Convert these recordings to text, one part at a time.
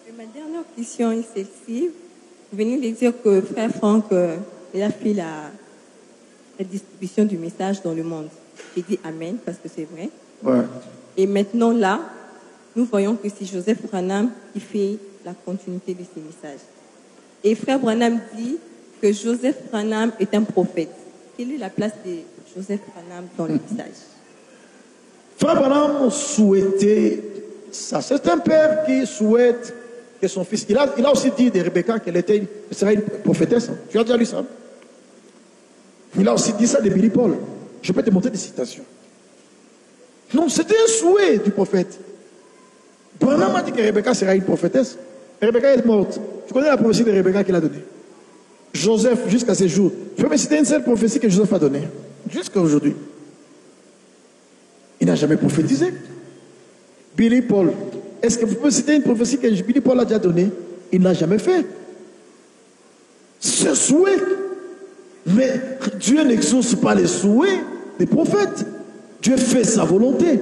Et ma dernière question est celle-ci. Vous venez de dire que Frère Franck, il a fait la distribution du message dans le monde. J'ai dit Amen parce que c'est vrai. Ouais. Et maintenant, là, nous voyons que c'est Joseph Branham qui fait la continuité de ces messages. Et Frère Branham dit que Joseph Branham est un prophète. Quelle est la place de Joseph Branham dans le message? Frère Branham souhaitait ça. C'est un père qui souhaite que son fils... Il a aussi dit de Rebecca qu'elle serait une prophétesse. Tu as déjà lu ça? Il a aussi dit ça de Billy Paul. Je peux te montrer des citations. Non, c'était un souhait du prophète. Branham a dit que Rebecca serait une prophétesse. Rebecca est morte. Tu connais la prophétie de Rebecca qu'il a donnée? Joseph, jusqu'à ce jour. Je peux me citer une seule prophétie que Joseph a donnée. Jusqu'à aujourd'hui. Il n'a jamais prophétisé. Billy Paul. Est-ce que vous pouvez citer une prophétie que Billy Paul a déjà donnée? Il n'a jamais fait. C'est souhait. Mais Dieu n'exauce pas les souhaits des prophètes. Dieu fait sa volonté.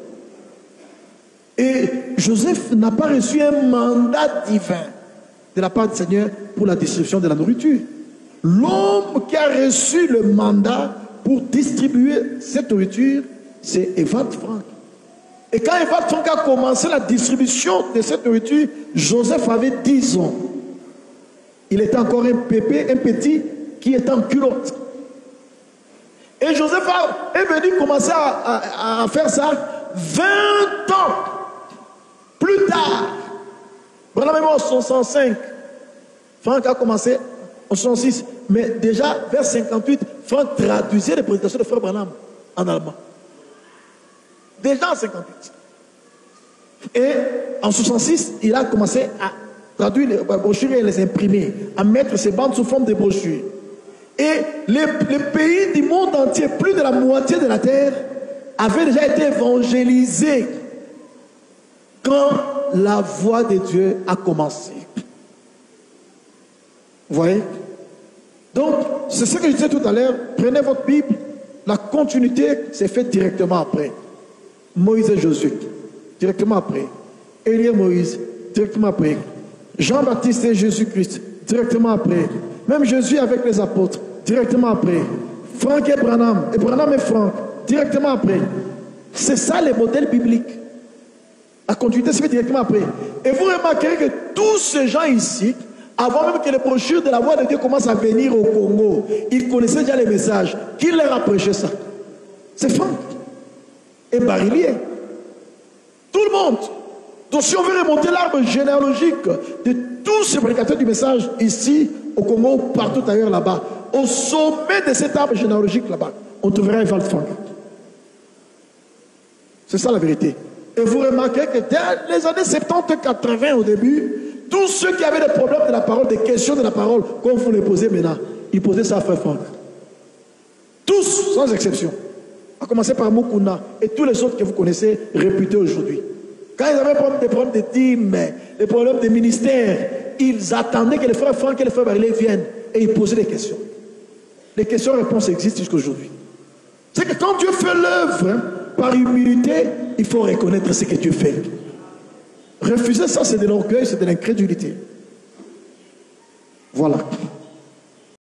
Et Joseph n'a pas reçu un mandat divin de la part du Seigneur pour la distribution de la nourriture. L'homme qui a reçu le mandat pour distribuer cette nourriture, c'est Evald Frank. Et quand Evald Frank a commencé la distribution de cette nourriture, Joseph avait 10 ans. Il était encore un pépé, un petit qui était en culotte. Et Joseph est venu commencer à faire ça 20 ans plus tard. Branham est mort en 65. Frank a commencé en 66. Mais déjà, vers 58, Frank traduisait les prédications de Frère Branham en allemand. Déjà en 58. Et en 66, il a commencé à traduire les brochures et les imprimer, à mettre ces bandes sous forme de brochures. Et les pays du monde entier, plus de la moitié de la terre, avaient déjà été évangélisés quand la voix de Dieu a commencé. Vous voyez? Donc, c'est ce que je disais tout à l'heure. Prenez votre Bible. La continuité s'est faite directement après. Moïse et Josué, directement après. Élie et Moïse, directement après. Jean-Baptiste et Jésus-Christ, directement après. Même Jésus avec les apôtres, directement après. Franck et Branham et Franck, directement après. C'est ça le modèle biblique. La continuité se fait directement après. Et vous remarquerez que tous ces gens ici, avant même que les brochures de la voix de Dieu commencent à venir au Congo, ils connaissaient déjà les messages. Qui leur a prêché ça? C'est Franck et Barillier. Tout le monde. Donc si on veut remonter l'arbre généalogique de tous ces prédicateurs du message ici au Congo, partout ailleurs là-bas, au sommet de cet arbre généalogique là-bas, on trouvera Evald Frank. C'est ça la vérité. Et vous remarquez que dès les années 70-80 au début, tous ceux qui avaient des problèmes de la parole, des questions de la parole, comme vous les posez maintenant, ils posaient ça à Frère Franck. Tous, sans exception. À commencer par Mukuna et tous les autres que vous connaissez, réputés aujourd'hui. Quand ils avaient des problèmes de dîmes, des problèmes de ministère, ils attendaient que les frères Franck et les frères Barillier viennent et ils posaient des questions. Les questions-réponses existent jusqu'aujourd'hui. C'est que quand Dieu fait l'œuvre, par humilité, il faut reconnaître ce que Dieu fait. Refuser ça, c'est de l'orgueil, c'est de l'incrédulité. Voilà.